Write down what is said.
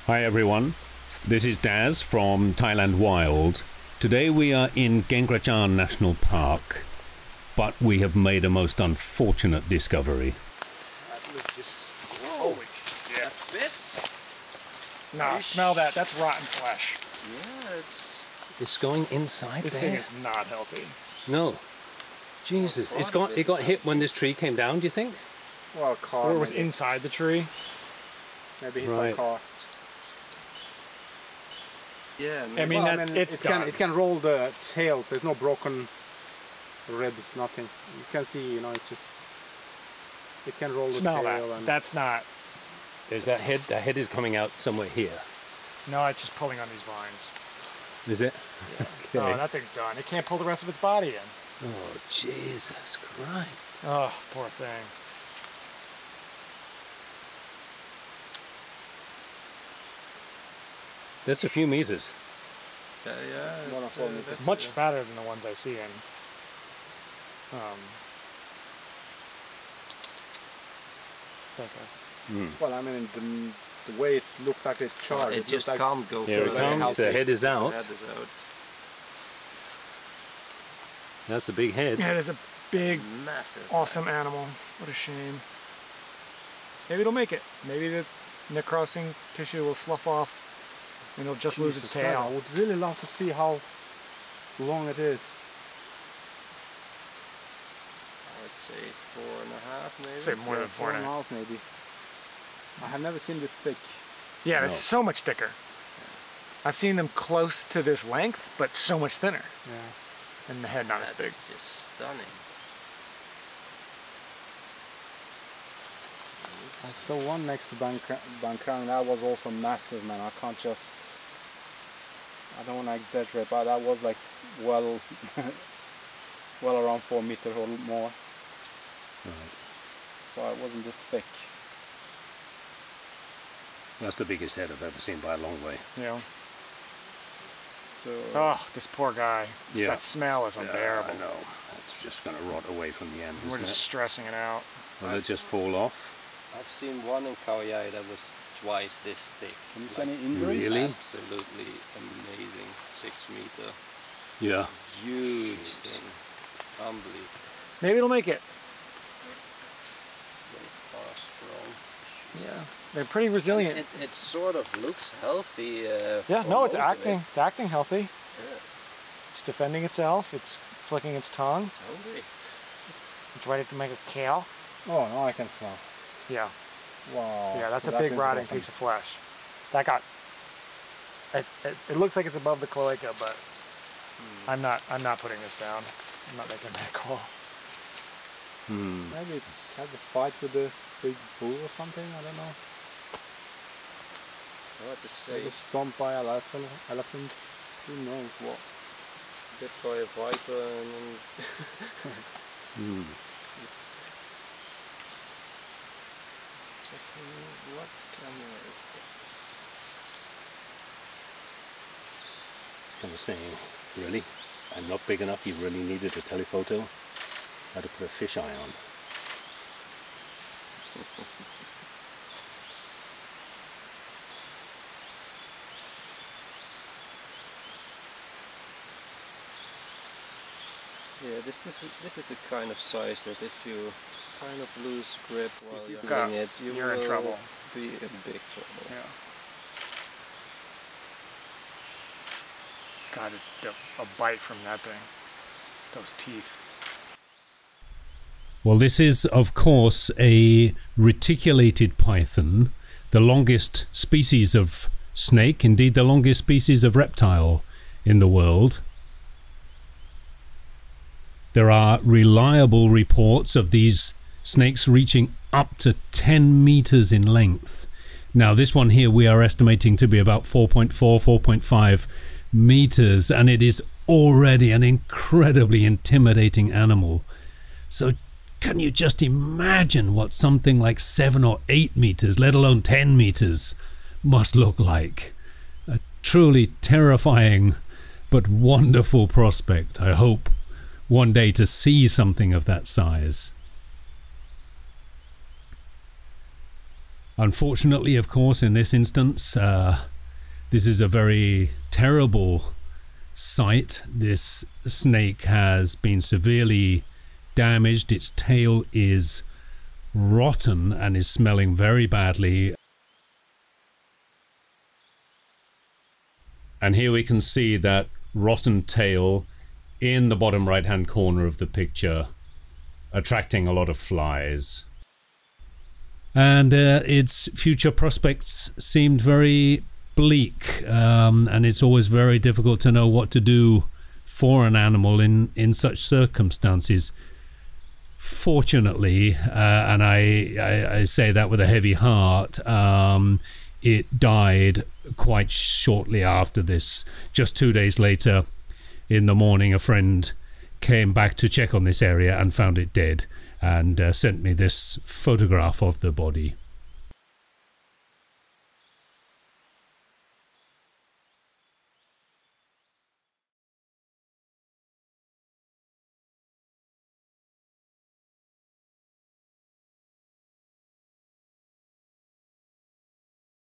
Hi everyone, this is Daz from Thailand Wild. Today we are in Kaeng Krachan National Park, but we have made a most unfortunate discovery. Holy shit. That fits? Nah, smell that. That's rotten flesh. Yeah, It's going inside This thing is not healthy. No. Jesus, it got hit when this tree came down, do you think? Well, a car. Or it was inside the tree. Maybe hit by a car. yeah. I mean, it's done. It can roll the tail, so there's no broken ribs, nothing. You can see, it can roll the Smell tail. that. And That's not. There's that head. That head is coming out somewhere here. No, it's just pulling on these vines. Is it? Yeah. Okay. Oh, that thing's done. It can't pull the rest of its body in. Oh, Jesus Christ. Oh, poor thing. That's a few meters. Yeah, It's Much fatter than the ones I see in. well, I mean, the way it looked like it's charred. it just looked can't go Here it further. comes. The head is out. The head is out. That's a big head. Yeah, it is a big, Massive. awesome animal. What a shame. Maybe it'll make it. Maybe the necrosing tissue will slough off and it'll just lose its Jesus Christ, I tail. would really love to see how long it is. I would say 4.5 maybe. Say more than 4.5. 4.5 maybe. I have never seen this thick. Yeah, No. it's so much thicker. I've seen them close to this length, but so much thinner. Yeah. And the head not as That big. is just stunning. I saw one next to Bangkok. That was also massive, man. I don't want to exaggerate, but that was like well around 4 meters or more. Right. But it wasn't this thick. That's the biggest head I've ever seen by a long way. You know? So Oh, this poor guy. Yeah. That smell is unbearable. I know. It's just going to rot away from the end, We're isn't just it? stressing it out. Will it just fall off? I've seen one in Kaeng Krachan that was twice this thick. can you see any injuries? Really? Absolutely amazing. 6 meter. Yeah. Huge Jeez. thing. Unbelievable. Maybe it'll make it. They are strong. Yeah. They're pretty resilient. It sort of looks healthy. Yeah, for no, it's most of acting. it. It's acting healthy. Yeah, It's defending itself. It's flicking its tongue. it's hungry. It's ready to make a kill. Oh, now I can smell. Yeah. Wow. Yeah, that's so a that big is rotting rotten. piece of flesh. That got. It looks like it's above the cloaca, but I'm not putting this down. I'm not making that call. Maybe it's had a fight with the big bull or something. I don't know. What to say? Maybe stomped by elephants. Who knows what? Bit by a viper and checking what camera is this? It's kind of saying, really? I'm not big enough, you really needed a telephoto? How to put a fisheye on. Yeah, this is the kind of size that if you kind of lose grip while you're got- doing it, you're in will trouble. be in big trouble. Yeah. God, a bite from that thing. Those teeth. Well, this is, of course, a reticulated python, the longest species of snake, indeed the longest species of reptile in the world. There are reliable reports of these snakes reaching up to 10 meters in length. Now, this one here we are estimating to be about 4.4, 4.5 meters, and it is already an incredibly intimidating animal. So can you just imagine what something like 7 or 8 meters, let alone 10 meters, must look like? A truly terrifying but wonderful prospect, I hope, one day to see something of that size. Unfortunately, of course, in this instance, this is a very terrible sight. This snake has been severely damaged. Its tail is rotten and is smelling very badly. And here we can see that rotten tail in the bottom right hand corner of the picture, attracting a lot of flies. And its future prospects seemed very bleak, and it's always very difficult to know what to do for an animal in such circumstances. Fortunately, and I say that with a heavy heart, it died quite shortly after this. Just 2 days later, in the morning, a friend came back to check on this area and found it dead, and sent me this photograph of the body.